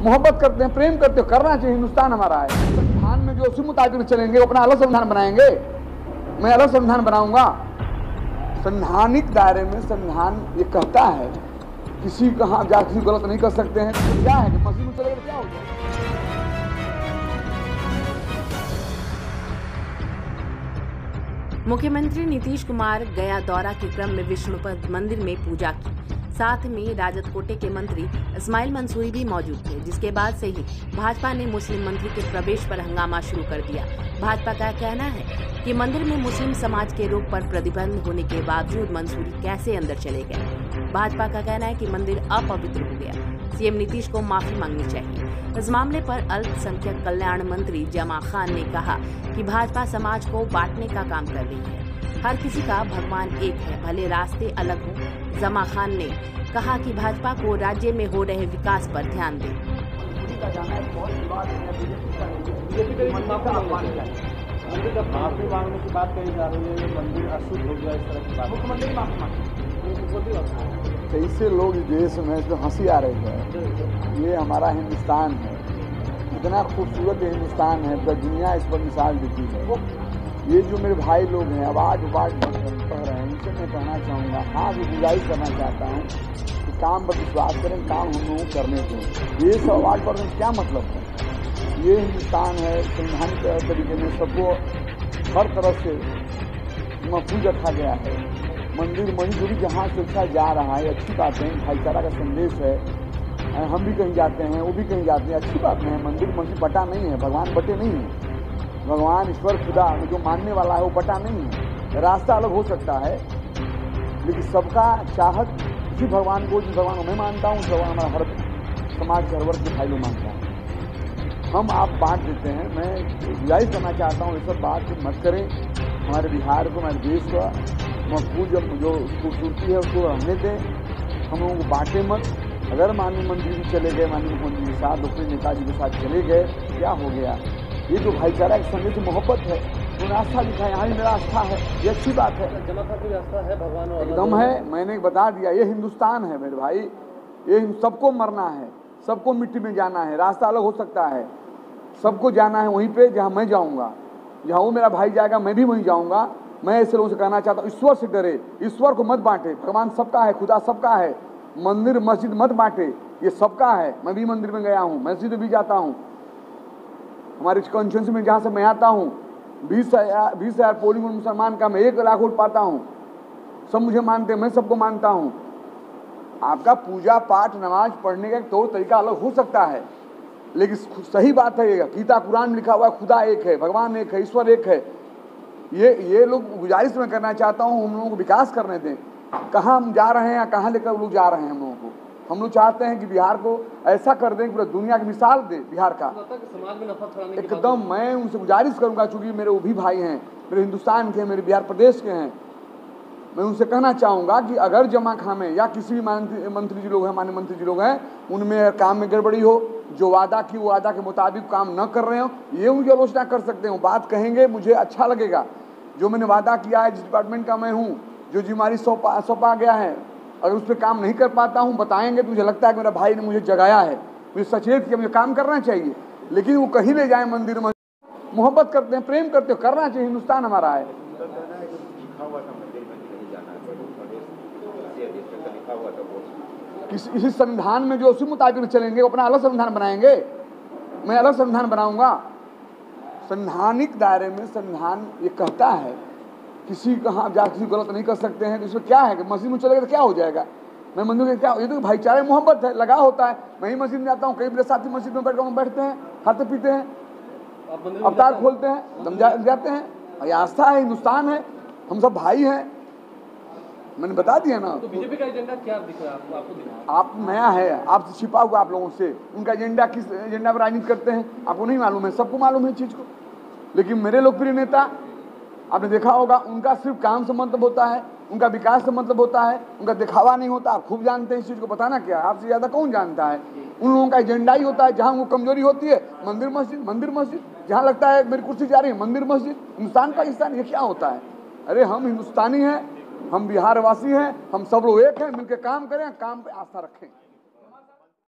मोहब्बत करते हैं, प्रेम करते हो, करना चाहिए। हिंदुस्तान हमारा है। संविधान में जो उसी मुताबिक चलेंगे, अपना अलग संविधान बनाएंगे। मैं अलग संविधान बनाऊंगा। संवैधानिक दायरे में संविधान ये कहता है किसी कहाँ जा किसी गलत नहीं कर सकते हैं। तो क्या है कि मस्जिद में चले तो क्या हो जाए। मुख्यमंत्री नीतीश कुमार गया दौरा के क्रम में विष्णुपद मंदिर में पूजा की। साथ में राजद कोटे के मंत्री इस्माइल मंसूरी भी मौजूद थे, जिसके बाद से ही भाजपा ने मुस्लिम मंत्री के प्रवेश पर हंगामा शुरू कर दिया। भाजपा का कहना है कि मंदिर में मुस्लिम समाज के रुख पर प्रतिबंध होने के बावजूद मंसूरी कैसे अंदर चले गए। भाजपा का कहना है कि मंदिर अपवित्र हो गया, सीएम नीतीश को माफी मांगनी चाहिए। इस मामले पर अल्पसंख्यक कल्याण मंत्री जमा खान ने कहा कि भाजपा समाज को बांटने का काम कर रही है। हर किसी का भगवान एक है, भले रास्ते अलग हों। जमा खान ने कहा कि भाजपा को राज्य में हो रहे विकास पर ध्यान दें। माफी मांगने की बात कही जा रही है, मंदिर अशुद्ध हो गया, इस तरह की बात। मुख्यमंत्री माफी मांगे। ऐसे लोग इस देश में इसमें हंसी आ रही है। ये हमारा हिंदुस्तान है, इतना खूबसूरत हिंदुस्तान है, पूरी दुनिया इस पर मिसाल देती है। ये जो मेरे भाई लोग हैं आवाज कह रहे हैं, उनसे मैं कहना चाहूँगा, हाँ भी गुजारिश करना चाहता हूँ कि काम पर विश्वास करें, काम हम लोग करने दें। ये सब आवाज पर क्या मतलब है। ये हिंदुस्तान है, संवैधानिक तरीके में सबको हर तरह से महफूज रखा गया है। मंदिर मस्जिद जहाँ स्वेच्छा जा रहा है, अच्छी बात है, भाईचारा का संदेश है। हम भी कहीं जाते हैं, वो भी कहीं जाते हैं, अच्छी बात है। मंदिर मस्जिद बटा नहीं है, भगवान बटे नहीं है। भगवान ईश्वर खुदा जो मानने वाला है वो बटा नहीं है। रास्ता अलग हो सकता है, लेकिन सबका चाहत उसी भगवान को, जिस भगवान को मैं मानता हूँ, भगवान हमारा हर समाज के हर वर्ग के भाई लोग मानता है। हम आप बांट देते हैं। मैं गुजारिश करना चाहता हूँ, ये सब बात मत करें। हमारे बिहार को, हमारे देश को महफूज जो खूबसूरती है उसको रहने दें। हम लोगों को बांटे मत। अगर माननीय मंत्री जी चले गए, माननीय मुख्यमंत्री के साथ, दूसरे नेताजी के साथ चले गए, क्या हो गया। ये जो भाईचारा एक संदेश मोहब्बत है, उन्हें आस्था दिखाए। यहाँ भी मेरा आस्था है, ये अच्छी बात है। जमा खान की आस्था है भगवान एकदम है। मैंने बता दिया, ये हिंदुस्तान है मेरे भाई। ये सबको मरना है, सबको मिट्टी में जाना है। रास्ता अलग हो सकता है, सबको जाना है वहीं पे जहाँ मैं जाऊँगा। जहाँ वो मेरा भाई जाएगा मैं भी वहीं जाऊँगा। मैं ऐसे लोगों से कहना चाहता हूँ, ईश्वर से डरे, ईश्वर को मत बांटे। भगवान सबका है, खुदा सबका है। मंदिर मस्जिद मत बांटे, ये सबका है। मैं भी मंदिर में गया हूँ, मस्जिद भी जाता हूँ। हमारे कॉन्स्टिट्यूंसी में जहाँ से मैं आता हूँ 20,000 पोलिंग मुसलमान का, मैं 1 लाख वोट पाता हूँ। सब मुझे मानते हैं, मैं सबको मानता हूँ। आपका पूजा पाठ नमाज पढ़ने का तो तरीका अलग हो सकता है, लेकिन सही बात है, गीता कुरान में लिखा हुआ है, खुदा एक है, भगवान एक है, ईश्वर एक है। ये लोग गुजारिश में करना चाहता हूँ, हम लोगों को विकास करने दें। कहाँ हम जा रहे हैं या कहाँ लेकर लोग जा रहे हैं हम लोगों को। हम लोग चाहते हैं कि बिहार को ऐसा कर दें कि पूरा दुनिया की मिसाल दे बिहार का। समाज में नफरत फैलाने की एकदम मैं उनसे गुजारिश करूंगा, चूंकि मेरे वो भी भाई हैं, मेरे हिंदुस्तान के, मेरे बिहार प्रदेश के हैं। मैं उनसे कहना चाहूँगा कि अगर जमा खां में या किसी भी मंत्री जी लोग हैं, माननीय मंत्री जी लोग हैं, उनमें काम में गड़बड़ी हो, जो वादा की वो वादा के मुताबिक काम न कर रहे हो, ये उनकी आलोचना कर सकते हो, बात कहेंगे, मुझे अच्छा लगेगा। जो मैंने वादा किया है, जिस डिपार्टमेंट का मैं हूँ, जो जिम्मेदारी सौंपा गया है, अगर उस पर काम नहीं कर पाता हूँ, बताएंगे तो मुझे लगता है कि मेरा भाई ने मुझे जगाया है, मुझे सचेत किया, मुझे काम करना चाहिए। लेकिन वो कहीं ले जाए मंदिर में, मोहब्बत करते हैं, प्रेम करते हो, करना चाहिए। हिंदुस्तान हमारा है। इसी संविधान में जो उसी मुताबिक चलेंगे, अपना अलग संविधान बनाएंगे। मैं अलग संविधान बनाऊंगा। संवैधानिक दायरे में संविधान ये कहता है किसी कहाँ जा किसी गलत नहीं कर सकते हैं। तो इसमें क्या है कि मस्जिद में चले गए तो क्या हो जाएगा। मैं मंदिर में क्या, ये तो भाईचारे मोहब्बत है, लगा होता है। मैं ही मस्जिद में जाता हूँ, कई मेरे साथी मस्जिद में बैठते हैं, खाते पीते हैं, अवतार खोलते हैं, दम जाते हैं। ये आस्था है, हिंदुस्तान है, हम सब भाई हैं। मैंने बता दिया ना। तो बीजेपी का एजेंडा क्या दिख रहा है आपको? आप नया है, आपसे छिपा हुआ, आप लोगों से। उनका एजेंडा किस एजेंडा पर राजनीति करते हैं आपको नहीं मालूम है, सबको मालूम है चीज़ को। लेकिन मेरे लोकप्रिय नेता, आपने देखा होगा, उनका सिर्फ काम से मतलब होता है, उनका विकास से मतलब होता है, उनका दिखावा नहीं होता। आप खूब जानते हैं इस चीज़ को, बताना क्या है, आपसे ज़्यादा कौन जानता है। उन लोगों का एजेंडा ही होता है, जहाँ उनको कमजोरी होती है मंदिर मस्जिद, मंदिर मस्जिद। जहाँ लगता है मेरी कुर्सी जा रही है, मंदिर मस्जिद। हिंदुस्तान पाकिस्तान ये क्या होता है। अरे हम हिंदुस्तानी हैं, हम बिहार वासी हैं, हम सब लोग एक हैं, मिलकर काम करें, काम पे आस्था रखें।